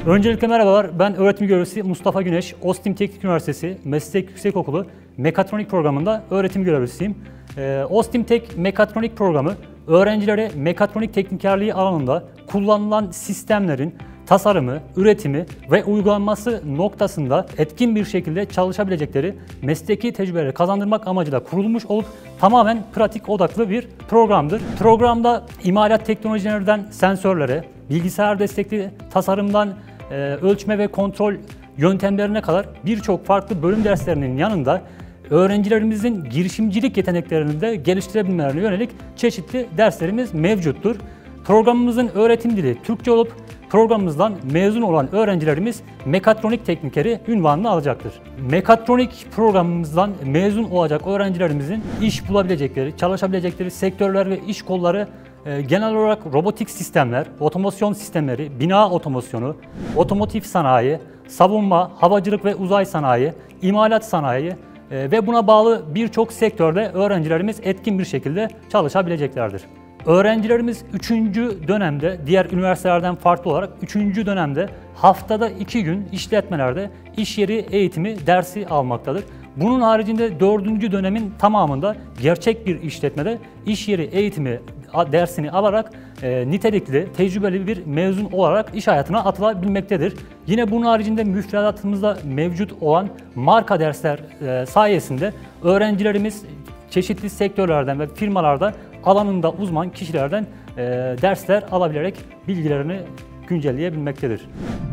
Öncelikle merhabalar, ben öğretim görevlisi Mustafa Güneş, Ostim Teknik Üniversitesi Meslek Yüksekokulu Mekatronik programında öğretim görevlisiyim. Ostim Tek Mekatronik programı öğrencilere mekatronik teknikerliği alanında kullanılan sistemlerin tasarımı, üretimi ve uygulanması noktasında etkin bir şekilde çalışabilecekleri mesleki tecrübeleri kazandırmak amacıyla kurulmuş olup tamamen pratik odaklı bir programdır. Programda imalat teknolojilerinden sensörlere, bilgisayar destekli tasarımdan ölçme ve kontrol yöntemlerine kadar birçok farklı bölüm derslerinin yanında öğrencilerimizin girişimcilik yeteneklerini de geliştirebilmelerine yönelik çeşitli derslerimiz mevcuttur. Programımızın öğretim dili Türkçe olup programımızdan mezun olan öğrencilerimiz mekatronik teknikeri unvanını alacaktır. Mekatronik programımızdan mezun olacak öğrencilerimizin iş bulabilecekleri, çalışabilecekleri sektörler ve iş kolları genel olarak robotik sistemler, otomasyon sistemleri, bina otomasyonu, otomotiv sanayi, savunma, havacılık ve uzay sanayi, imalat sanayi ve buna bağlı birçok sektörde öğrencilerimiz etkin bir şekilde çalışabileceklerdir. Öğrencilerimiz 3. dönemde, diğer üniversitelerden farklı olarak 3. dönemde haftada 2 gün işletmelerde iş yeri eğitimi dersi almaktadır. Bunun haricinde 4. dönemin tamamında gerçek bir işletmede iş yeri eğitimi dersini alarak nitelikli, tecrübeli bir mezun olarak iş hayatına atılabilmektedir. Yine bunun haricinde müfredatımızda mevcut olan marka dersler sayesinde öğrencilerimiz çeşitli sektörlerden ve firmalarda alanında uzman kişilerden dersler alabilerek bilgilerini güncelleyebilmektedir.